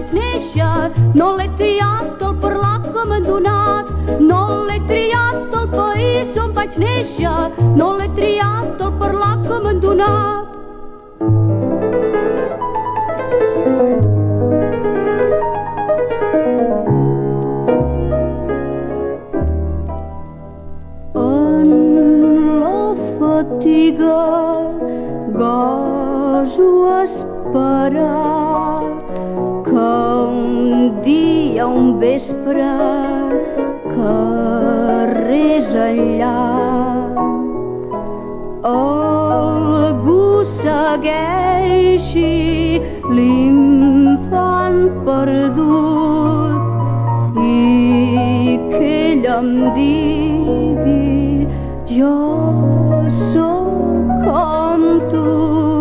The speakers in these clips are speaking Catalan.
vaig néixer, no l'he triat el parlar que m'han donat, no l'he triat el país on vaig néixer, no l'he triat el parlar que m'han donat. Fatiga, goso esperar que un dia, un vespre, carrers enllà algú segueixi l'infant perdut i que ell em digui jo sóc com tu.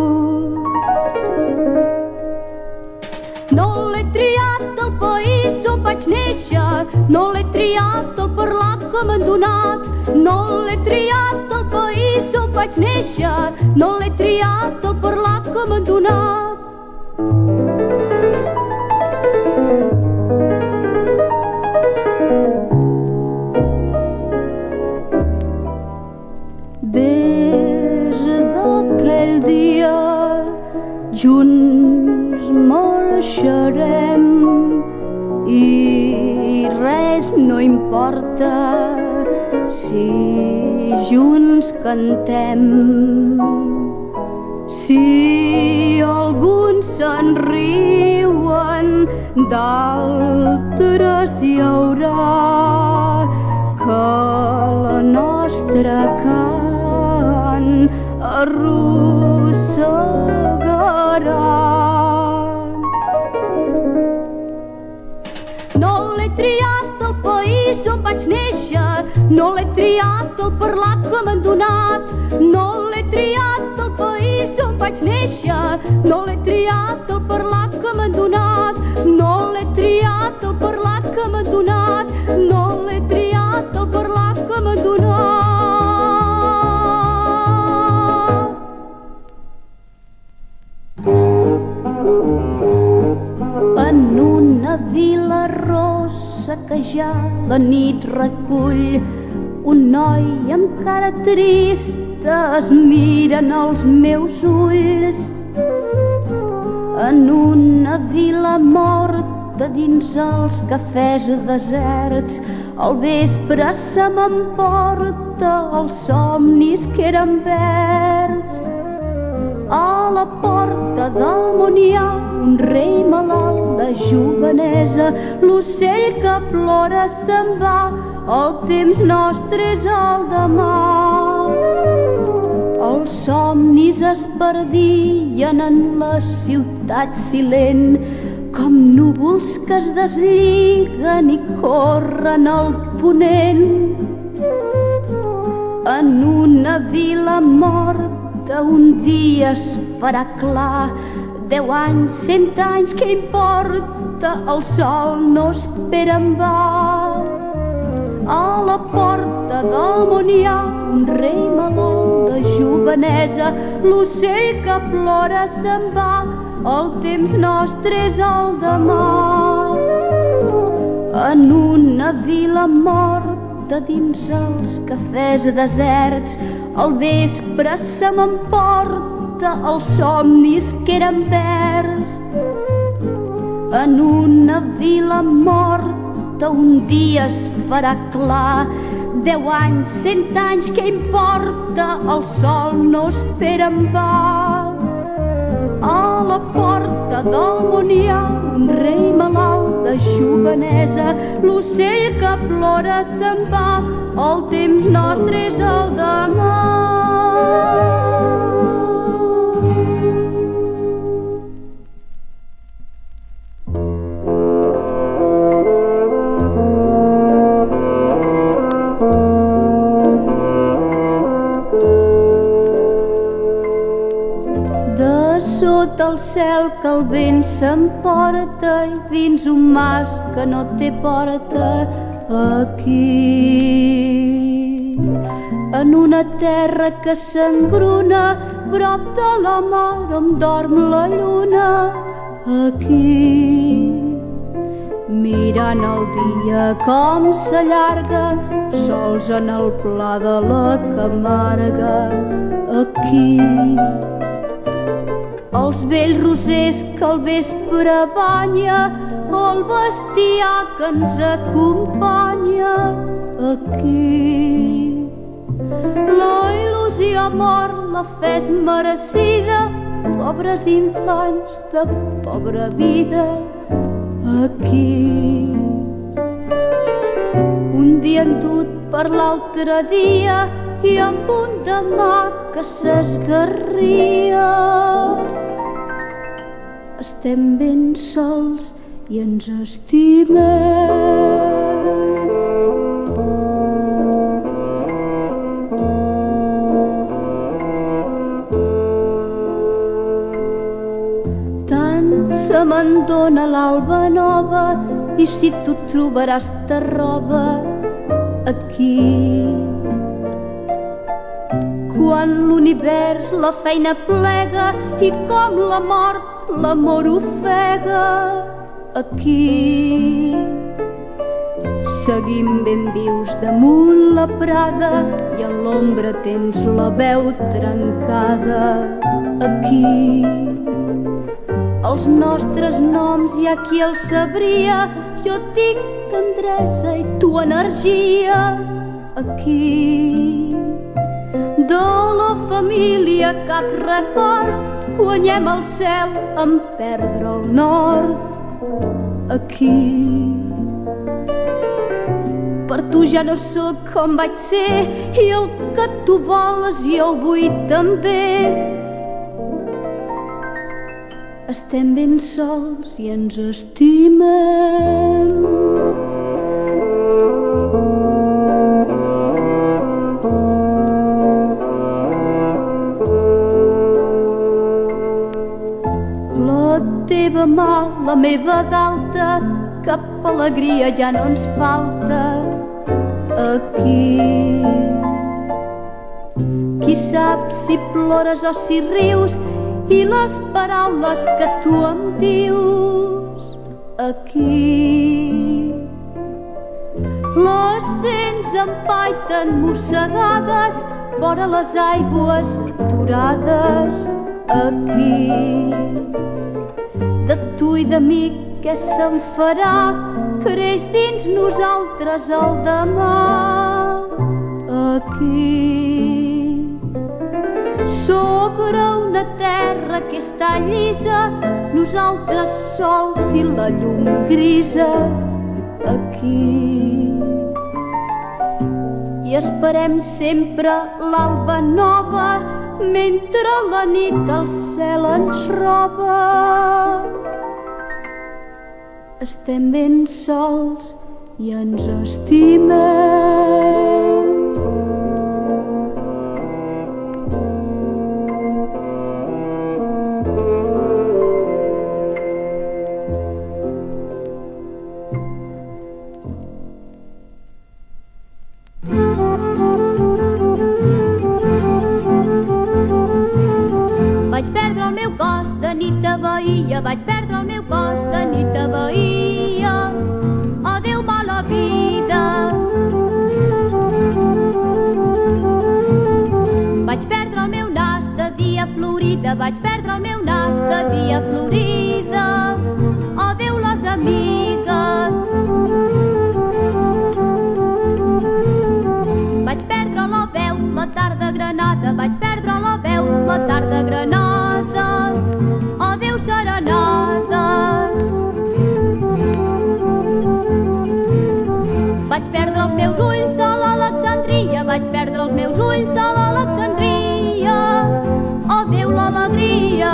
No l'he triat el país on vaig néixer, no l'he triat el parlar que m'han donat, no l'he triat el país on vaig néixer, no l'he triat el parlar que m'han donat. Des d'aquell dia junts marxarem i res no importa si junts cantem. Si alguns se'n riuen, d'altres hi haurà que la nostra arrossegarà. No l'he triat el país on vaig néixer, no l'he triat el parlar que m'han donat, no l'he triat el país on vaig néixer, no l'he triat el parlar que m'han donat, no l'he triat el parlar que m'han donat, no l'he triat el parlar que m'han donat. En una vila rossa que ja la nit recull, un noi amb cara trista es mira en els meus ulls. En una vila morta dins els cafès deserts, al vespre se m'emporta els somnis que eren verds. A la porta del món hi ha un rei malalt de jovenesa, l'ocell que plora se'n va, el temps nostre és el demà. Els somnis es perdien en la ciutat silent, com núvols que es deslliguen i corren al ponent. En una vila morta un dia es farà clar, 10 anys, 100 anys, què importa, el sol no espera en va. A la porta del món hi ha un rei malalt de jovenesa, l'ocell que plora se'n va, el temps nostre és el demà. En una vila morta dins els cafès deserts, al vespre se m'emporta els somnis que eren verds. En una vila morta un dia es farà clar, 10 anys, 100 anys, què importa, el sol no espera en va. A la porta del món hi ha un rei malalt de jovenesa, l'ocell que plora se'n va, el temps nostre és el demà. Sota el cel que el vent s'emporta i dins un mas que no té porta, aquí en una terra que s'engruna prop de la mar on dorm la lluna, aquí mirant el dia com s'allarga, sols en el pla de la Camarga. Aquí els vells rosers que al vespre banya, o el bestiar que ens acompanya. Aquí la il·lusió mor, la fe és merecida, pobres infants de pobra vida. Aquí un dia endut per l'altre dia i amb un demà que s'esgarria. Estem ben sols i ens estimem. Se me'n dóna l'alba nova i si tu trobaràs ta roba aquí. Quan l'univers la feina plega i com la mort l'amor ofega, aquí seguim ben vius damunt la prada i a l'ombra tens la veu trencada. Aquí els nostres noms hi ha qui els sabria, jo tinc tendresa i tu energia. Aquí de la família cap record, guanyem el cel en perdre el nord. Aquí per tu ja no sóc com vaig ser i el que tu voles jo ho vull també. Estem ben sols i ens estimem. La teva mà, la meva galta, cap alegria ja no ens falta. Aquí qui sap si plores o si rius i les paraules que tu em dius. Aquí les dents empaiten mossegades vora les aigües dorades. Aquí de tu i de mi què se'n farà? Creix dins nosaltres el demà. Aquí sobre una terra que està llisa, nosaltres sols i la llum grisa. Aquí i esperem sempre l'alba nova mentre la nit el cel ens roba. Estem ben sols i ens estimem. Vaig perdre el meu cos de nit a Bahia, vaig perdre el meu cos de nit a Bahia. Adéu mala vida. Vaig perdre el meu nas de dia florida, vaig perdre el meu nas de dia florida. Adéu les amigues. Vaig perdre la veu la tarda granada, vaig perdre la veu la tarda granada. Adéu serenades. Vaig perdre els meus ulls a l'Alexandria, vaig perdre els meus ulls a l'Alexandria. Adéu l'alegria.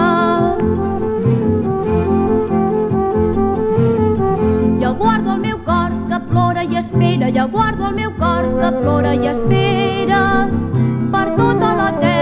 Jo guardo el meu cor que plora i espera, jo guardo el meu cor que plora i espera per tota la terra.